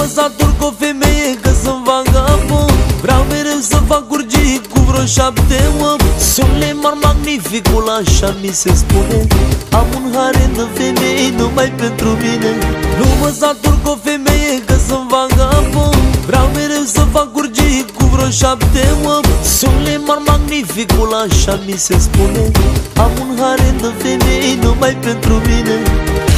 mă satur cu o femeie că sunt vagabond. Vreau mereu să fac urgii cu vreo 7 om. Sunt lemar magnificul, așa mi se spune. Am un harem de femei numai pentru mine. Nu mă satur cu o femeie că sunt vagabond. Vreau mereu să fac urgii cu vreo 7 om. Sunt lemar magnificul, așa mi se spune. Am un harem de femei numai pentru mine.